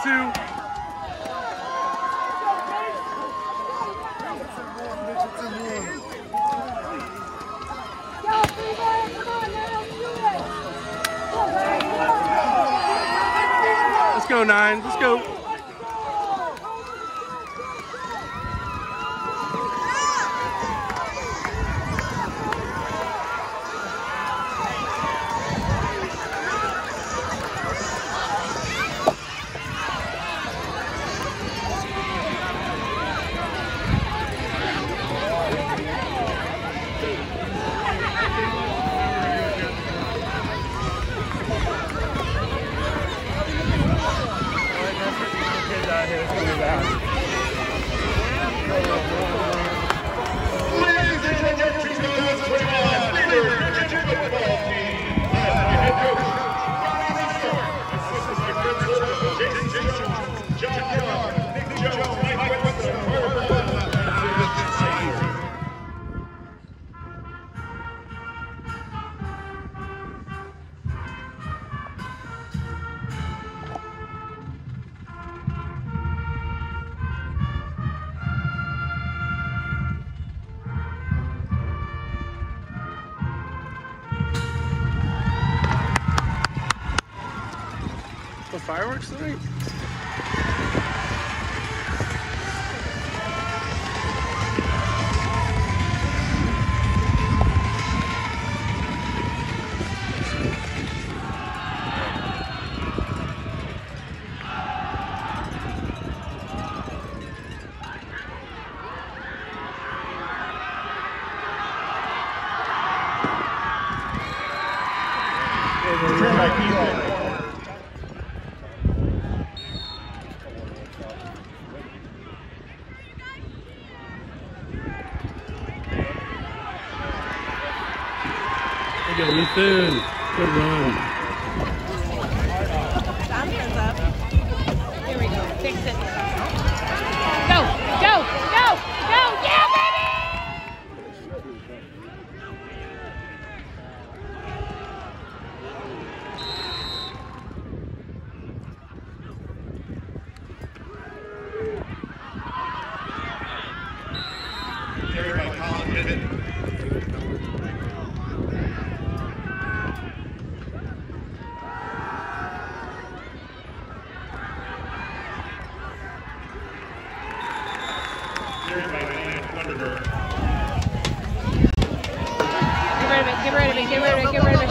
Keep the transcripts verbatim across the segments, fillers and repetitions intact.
two. Let's go, nine. Let's go. Ladies and gentlemen, two thousand twenty-one Freeburg District Football Team, led by head coach Olney Richland, assisted by principal Jason Jones, John Young, Nick Jones, Mike Webster, Herb Ball, and Vincent Saeed. The fireworks tonight? Return by Kilo. Good, Ethan. Good run. John goes up. Here we go. Fix it. Go, go, go, go. Yeah, baby! Carried by Colin Pittman. Carried by Ryan Wonderberg. Get rid of it, get rid of it, get rid of it, get rid of it.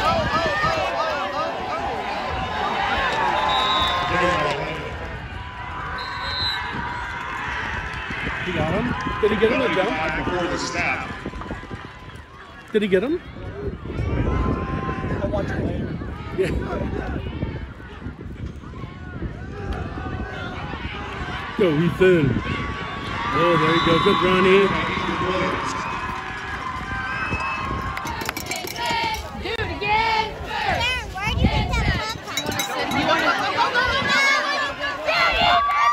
He got him? Did he get him? Jump? Before the snap. Did he get him? I'll watch it later. Yeah. Go, Ethan. Oh, there you go. Good Ronnie. Do it again. Where'd you get that popcorn? You want to sit? Go, go, go, go, go, go, go. Daddy!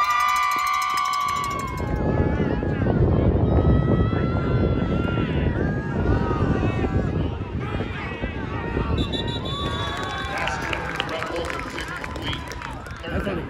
That's funny.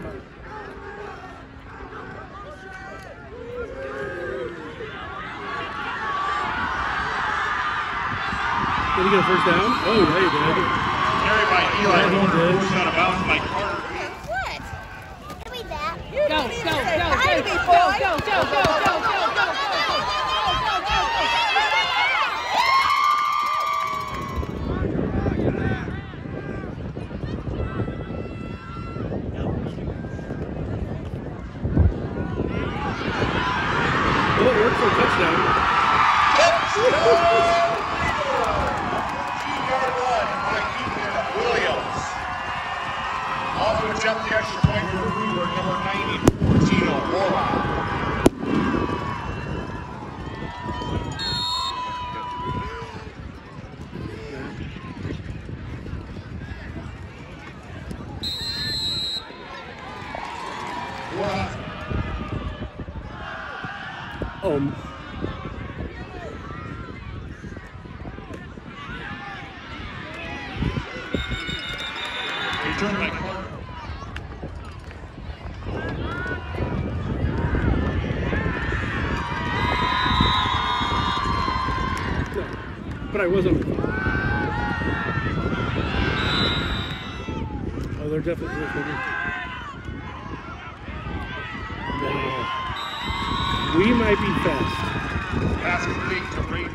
Did he get a first down? Oh, yeah, he did. Carried by Eli Yeah, he Horner, did. forced out of bounds by Carter. What? Give me that. Go, go, go, go, go, go, go, go, go, go, go, go, go, go. Oh, it worked for a touchdown. Two-yard run by Ethan Williams. Also attempt the extra point for Freeburg, number ninety-four, Tino Orlock. Um. Return by Carter. I was on my phone. Oh, they're definitely recording. No. We might be fast. Pass complete to Freeburg.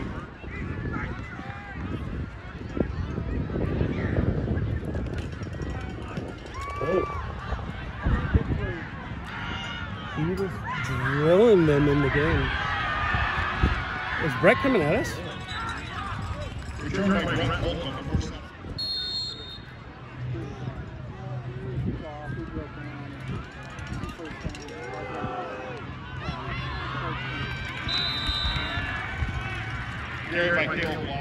Oh. He was drilling them in the game. Is Brett coming at us? Return by Brett Holton on the first line. Carried by Caleb Long.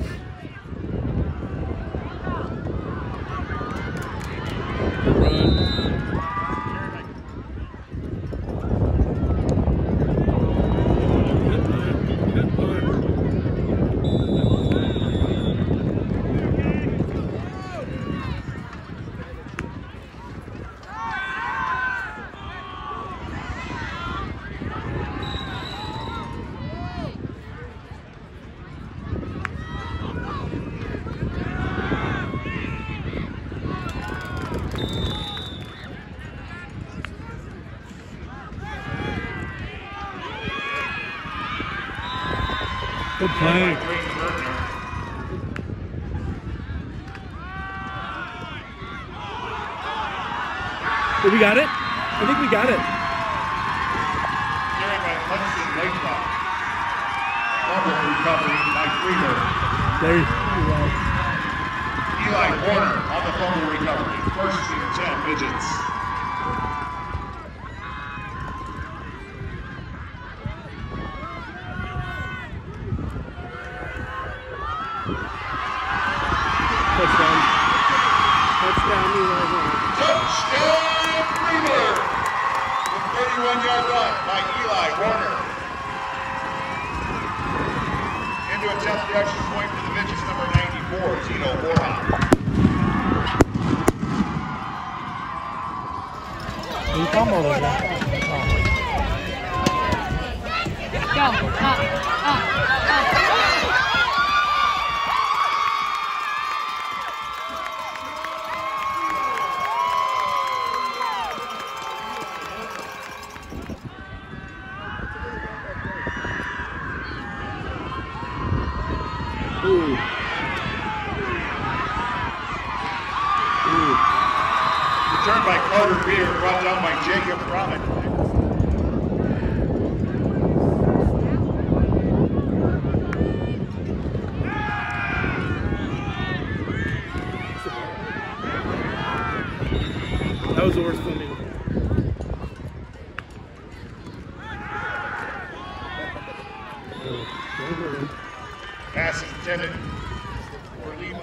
Good play. Did we got it? I think we got it. Carried by Hudson Lathrop. Fumble recovery by Freeburg. There you go. Eli Warner on the fumble recovery. First and ten midgets. Touchdown. Touchdown, Eli Warner. Touchdown, Freeburg! The thirty-one yard run by Eli Warner. Into a attempt the extra point for the midgets, number ninety-four, Tino Borja. He fumbled it. Go. Up. Up. Up. Ooh. Ooh. Returned by Carter Beer, brought down by Jacob Bromett. That was the worst funding. Pass intended for Lima.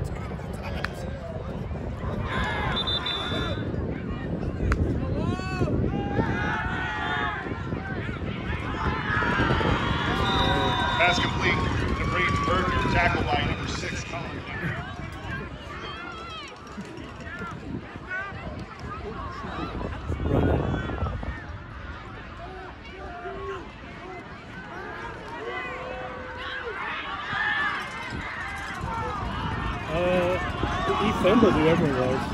Pass complete to Braden Berger, tackle by number six, Colin. Uh, he fumbled whoever it was.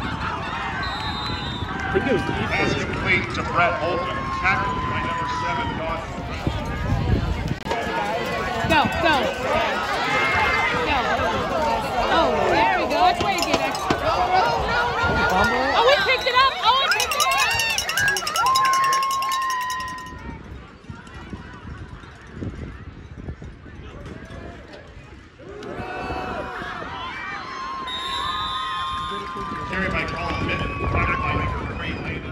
I think it was the Pass defense. complete to Brett Holton, tackled by number seven, Don. Go. Go. Go. Oh, there we go. That's where you get extra. Oh, we picked it up. Oh, we picked it up. Carried by Colin Bennett, tackled by number three, Landon.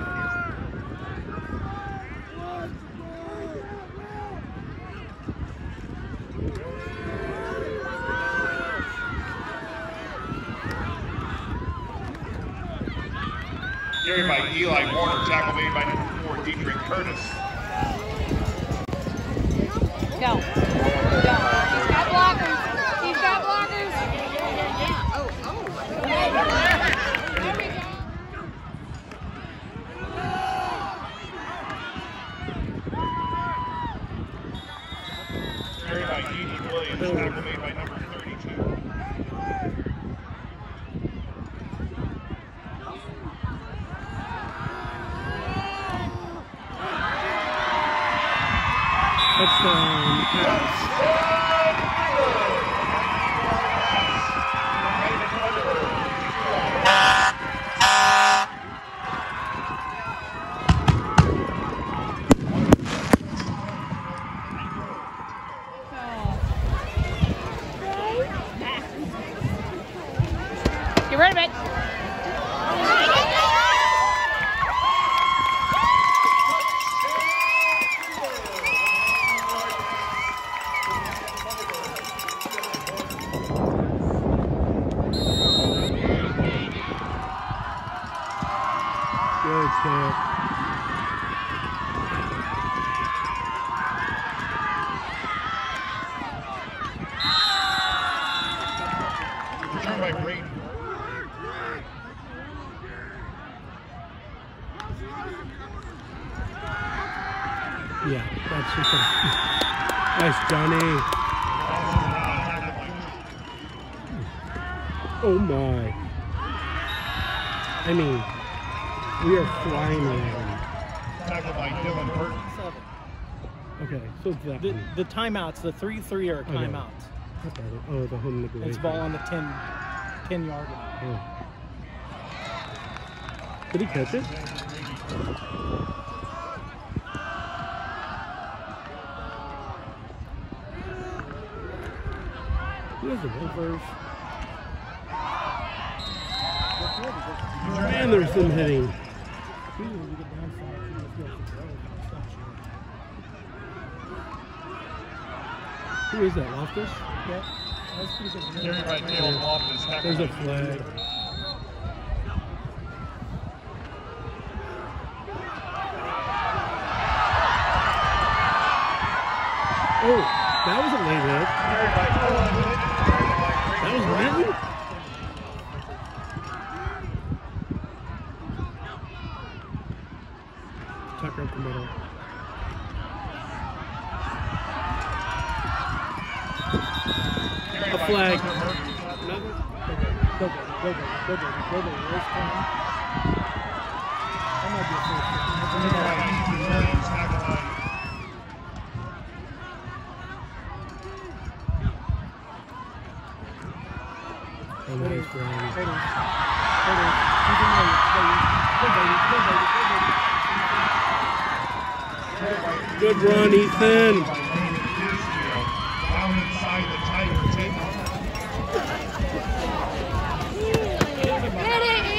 Carried by Eli Warner, tackle made by number four, Dietrich Curtis. Go. Go. He's got blockers. He's got blockers. Oh, oh. There we go. Carried by Edie Williams, tackle made by number thirty-two, Get rid of it. Good tip. Return by Green. Yeah, that's just a nice Johnny. Oh my. I mean, we are flying around. Tackled by Dylan Burton. Seven. Okay, so it's that The, one. the timeouts, the three three are Okay. timeouts. That's right. Oh, the home neglect. It's ball on the ten, ten yard line. Oh. Did he catch it? He has a reverse. Man, there's some hitting. Who is that, Loftus? Yeah, that's pretty good. Carried by Dale Loftus. There's a flag. Oh, that was a late hit. Carried by Dylan. That was Renton? Tucker up the middle. A flag. Another? Go, go, go, go, go, go, go, go. Where's Tom? That might be a first down. Oh, nice run. Hold on. Hold on. Keep him ready. Go, baby. Go, baby. Go, baby. Good run, Ethan. Down inside the Tiger ten. Hit it, E.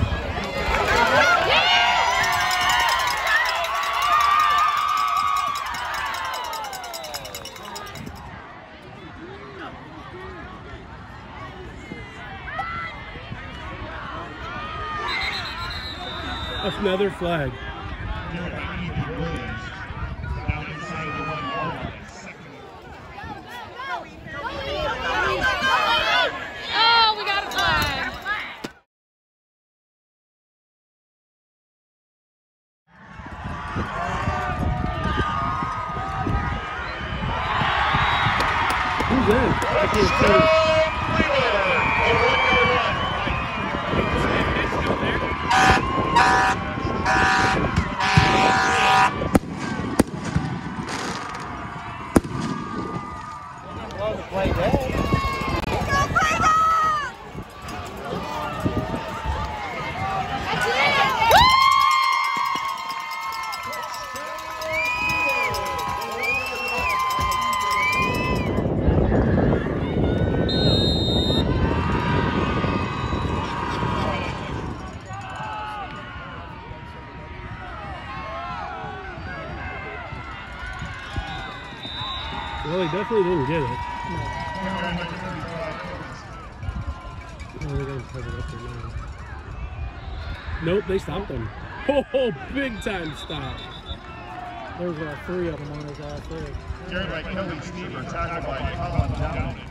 That's another flag. Carried by Ethan Williams. Down inside the one yard line. Second. Oh, we got a flag. Who's in? I can't see. Blow the play dead. Well, he definitely didn't get it. No. Oh, they're going to cover it up there now. Nope, they stopped him. Oh, big time stop. There's uh, three of them on his last leg. Carried by Kelly Stever, tackled by Colin Downey.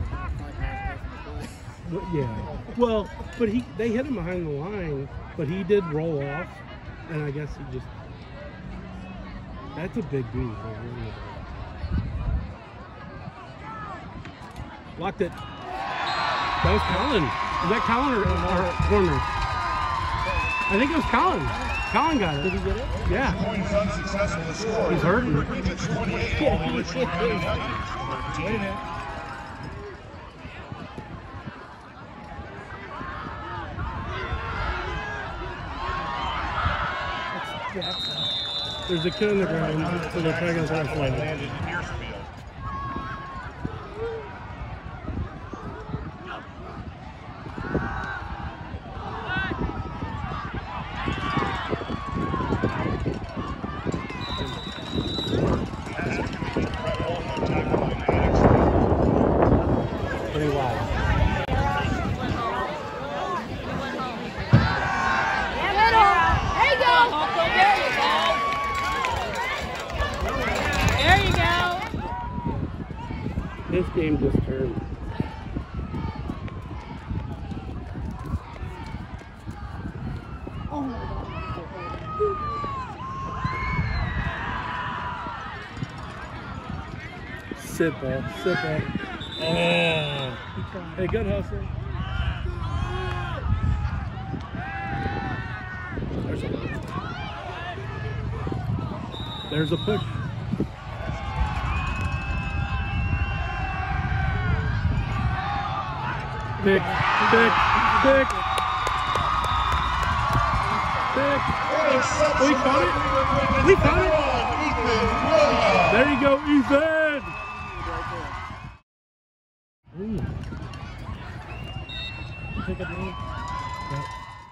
But, yeah. Well, but he they hit him behind the line, but he did roll off, and I guess he just. That's a big dude. Locked it. That was Colin. Was that Colin or, or Corner? I think it was Colin. Colin got it. Did he get it? Yeah. Points unsuccessful to score. He's hurting. It's twenty-eight. Olney Richland County Wait a thirteen. minute. That's Jackson. There's a kid on the ground, so they're probably going to throw a flag. Landed Piercefield. game just turned. Oh my God. Sit ball, sit ball. Oh. Hey, good hustle. There's a, there's a push. Pick, pick, pick. Pick. We caught it. We caught it. There you go, Ethan. Ooh. Pick up me. Yep.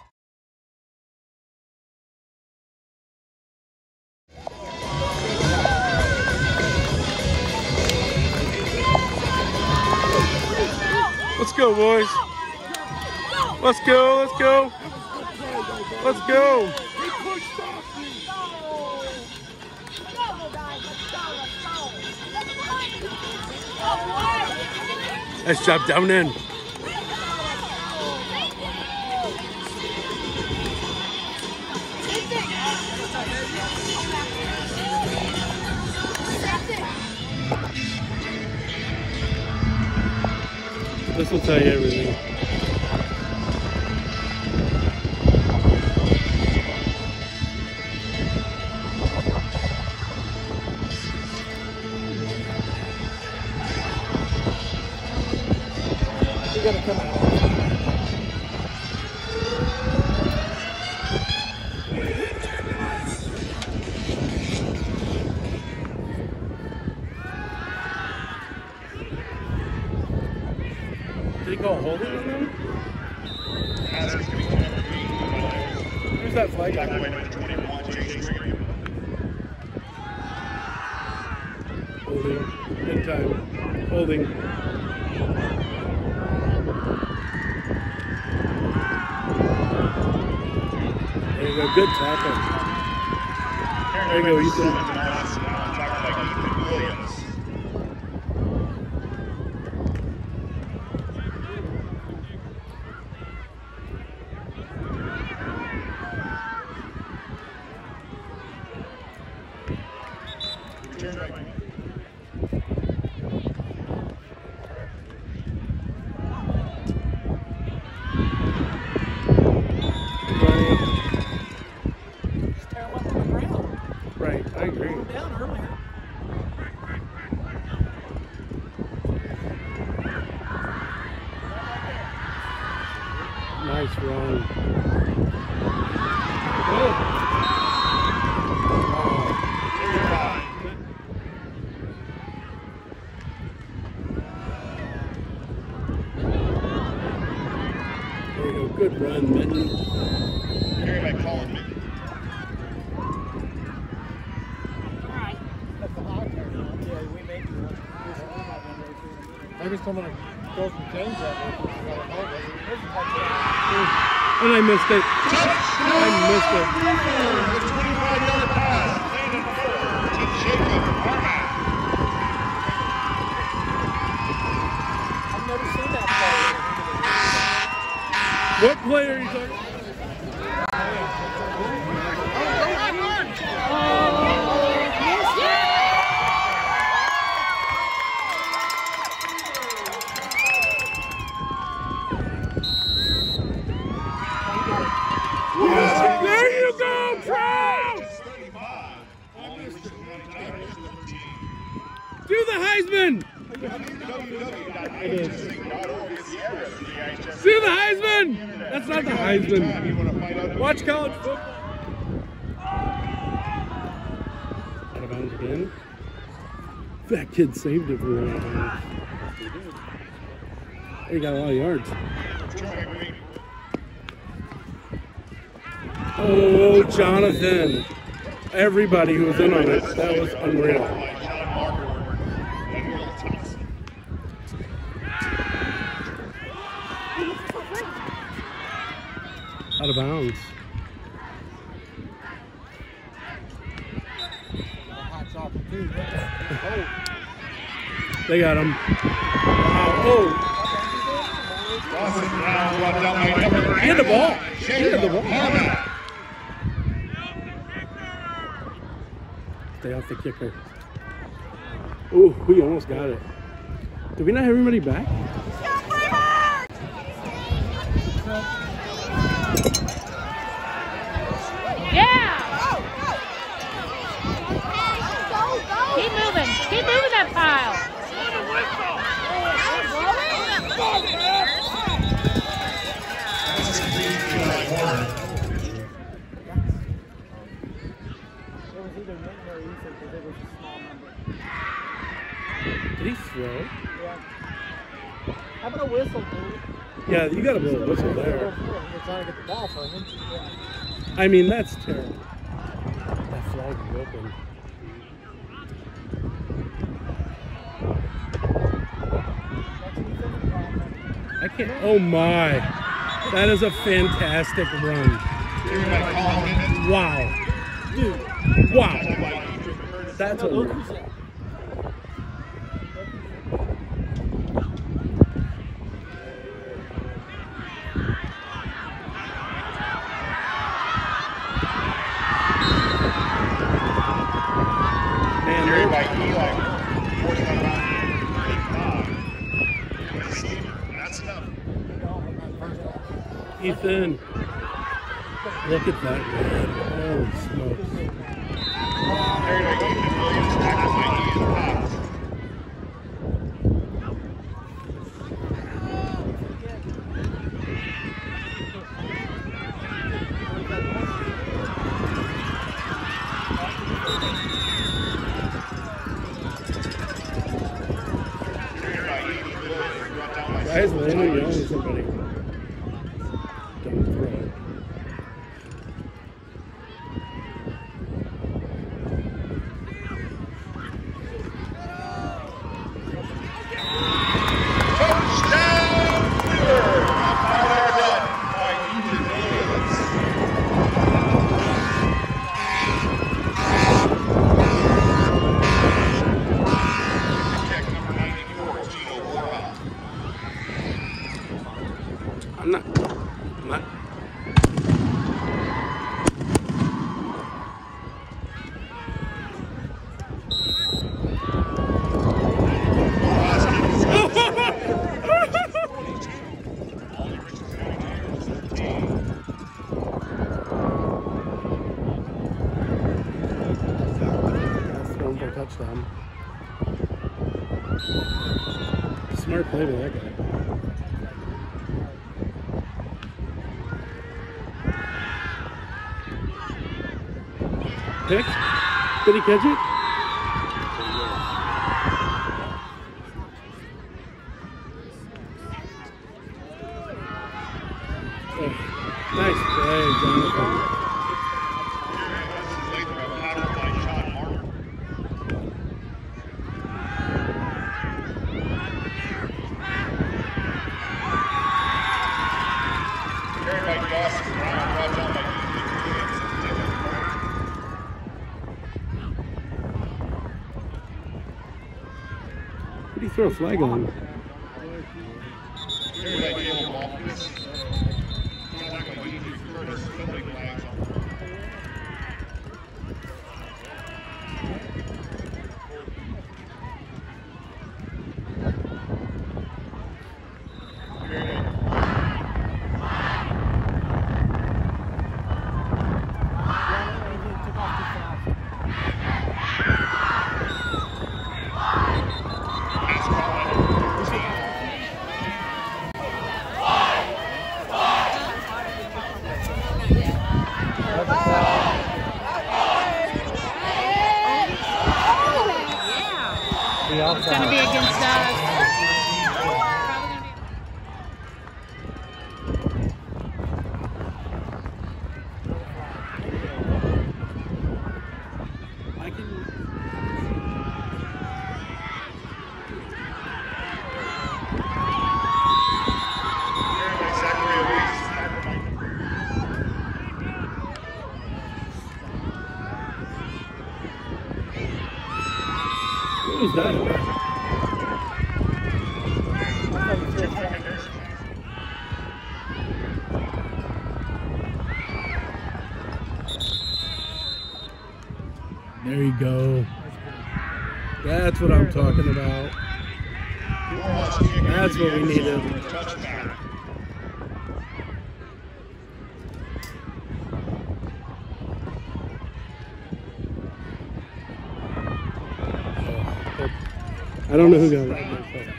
Let's go, boys. Let's go, let's go. Let's go. Nice job down in. This will tell you everything. You gotta come out. Did he go holding his name? Where's that flag guy? Holding. Good time. Holding. There you go. Good tackle. There you go, Ethan. Right, I agree. Down earlier. Nice run. Good. There you go. Good run, Minton. Carry by Colin. Maybe someone throw some change at me. And I missed it. I missed it. The twenty-five yard pass. Landon Ford to Jacob Armack. I've never seen that What play are you talking about? There you go, Pro! Do the Heisman! Do the Heisman! That's not the Heisman. Watch college football. Out of bounds again. That kid saved it from out of bounds. He got a lot of yards. Oh, Jonathan. Everybody who was in on it. That was unreal. Out of bounds. Hats off too. They got him. Wow. Oh. He had the ball. He had the ball. Stay off the kicker. Ooh, we almost got it. Did we not have everybody back? Yeah! Keep moving. Keep moving that pile. Did he throw? Yeah. How about a whistle, dude? Yeah, you gotta blow a whistle there. We're trying to get the ball for him. Yeah. I mean, that's terrible. That flag is open. I can't. Oh my. That is a fantastic run. Wow. Dude. Wow. That's a run. Ethan, look at that man. Holy smokes. Guys, landing yelling at somebody. Don't throw it. I'm not. I'm not. Touchdown. Smart play by that guy. Pick? Did he catch it? Oh, nice play, Jonathan. What did he throw a flag on? It's going to be against us. I can. What was that? There you go. That's what I'm talking about. That's what we needed. I don't know who got it.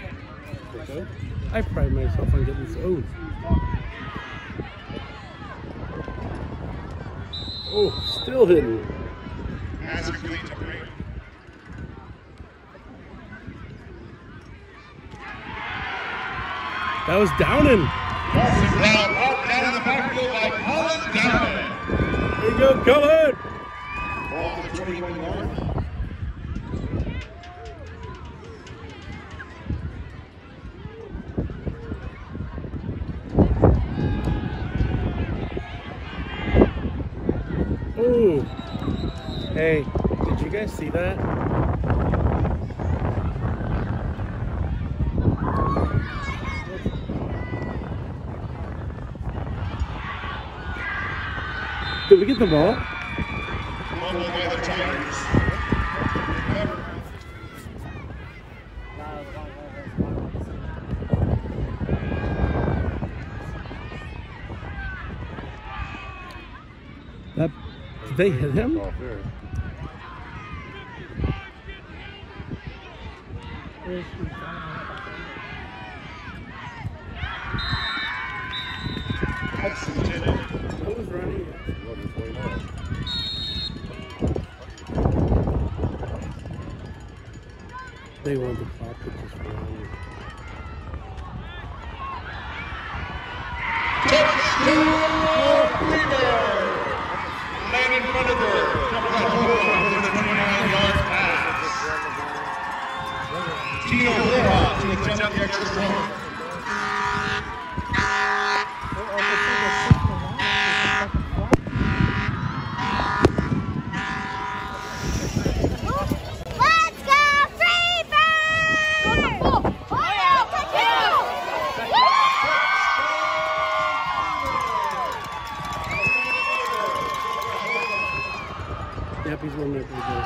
I pride myself on getting this. Oh. Oh, still hidden. That was Downing. Down, down in the backfield by Colin Downing. There you go, Colin. Ball to the twenty-one yard. Ooh. Hey, did you guys see that? Did we get the ball? Fumbled by the Tigers. That, did they hit him? Who was running? They want the clock to just run. Touchdown, Freeburg! Man in front of her. For the twenty-nine yard pass. Tino Rojas to attempt the extra point. Let's go, Freeburg! Oh, yeah, touchdown! Yep, he's one there pretty good.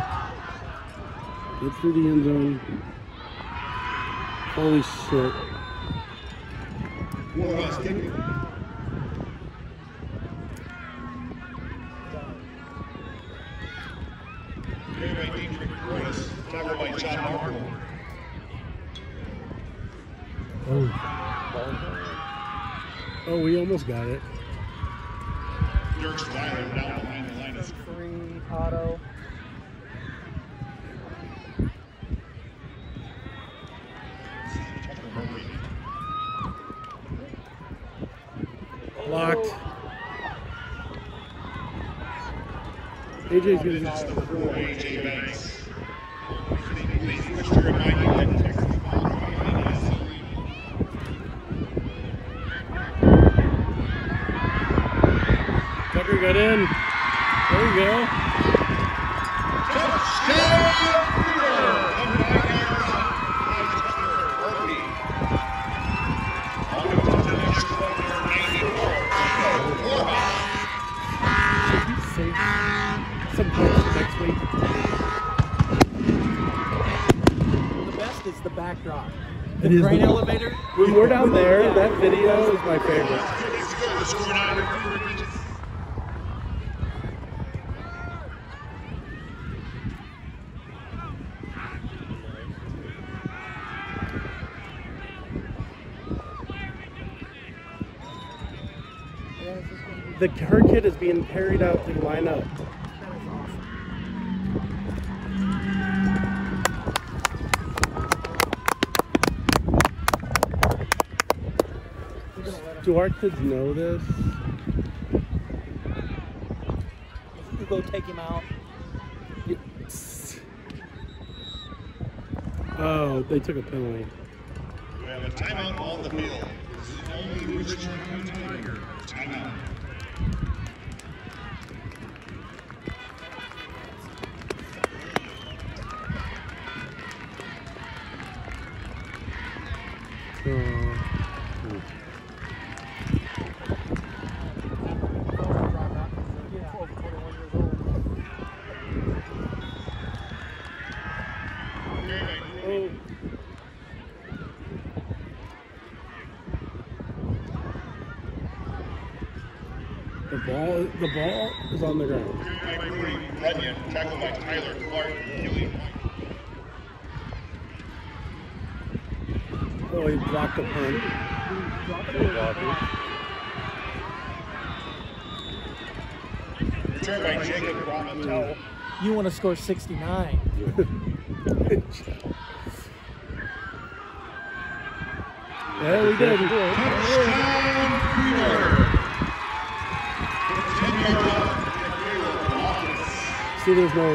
Get through the end zone. Holy shit. Rojas kicking. Carried by Dietrich Rojas. Tackled by John Markle. Oh. Oh, we almost got it. Dirk Slider down behind the line of scrimmage. Free auto. Blocked. A J's gonna It's the four, A J Banks. They switched to remind you that Texas ball is Tucker got in. There you go. touchdown, Freeburg! On to the next one, ninety-four. Should we save some points next week? The best is the backdrop. It The is grain the- elevator. When we're down there, that video is my favorite. It's good. The score now to Freeburg. The her kid is being carried out to line up. Do our kids know this? You go take him out. Oh, they took a penalty. We have a timeout on the field. This is only Richland County Tiger. Timeout. Oh. The ball, the ball is on the ground. Runyon, tackled by Tyler Clark, Huey. Oh, he blocked the punt. Returned by Jacob Romantel. You want to score sixty-nine. Yeah, we did. Touchdown, Freeburg. See, there's no.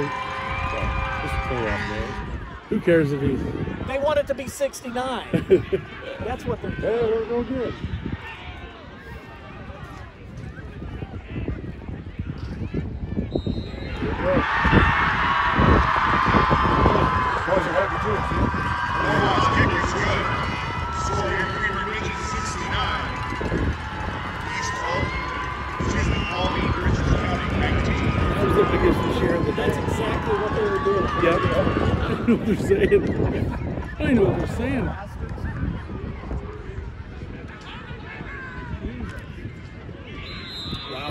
Who cares if he's. They want it to be sixty-nine. That's what they're doing. Yeah, we're no good. Orwell's kick is good. Score here, Freeburg reaches sixty-nine. East Olney, excuse me, Olney Richland County, nineteen. That was the biggest share of the day. That's exactly what they were doing. Yep. I don't know what they're saying. I don't know what they're saying. Wow.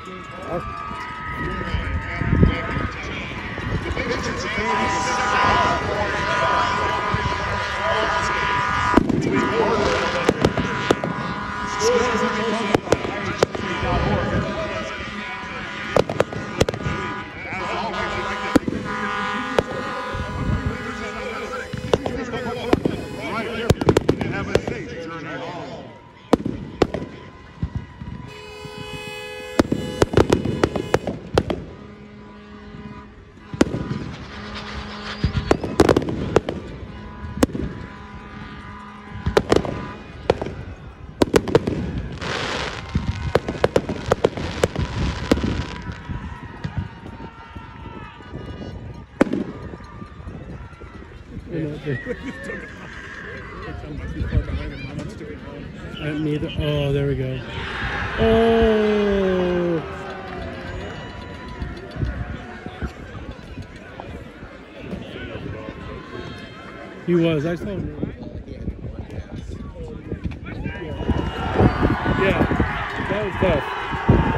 Uh, neither. Oh, there we go. Oh. He was. I saw him. Yeah, that was tough.